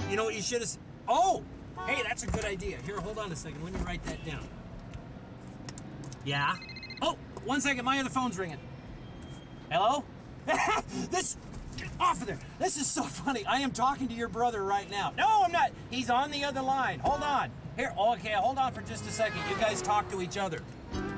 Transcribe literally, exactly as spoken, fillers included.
You know what you should have... Oh! Hey, that's a good idea. Here, hold on a second. Let me write that down. Yeah? Oh, one second. My other phone's ringing. Hello? This... Get off of there. This is so funny. I am talking to your brother right now. No, I'm not. He's on the other line. Hold on. Here, okay, hold on for just a second. You guys talk to each other.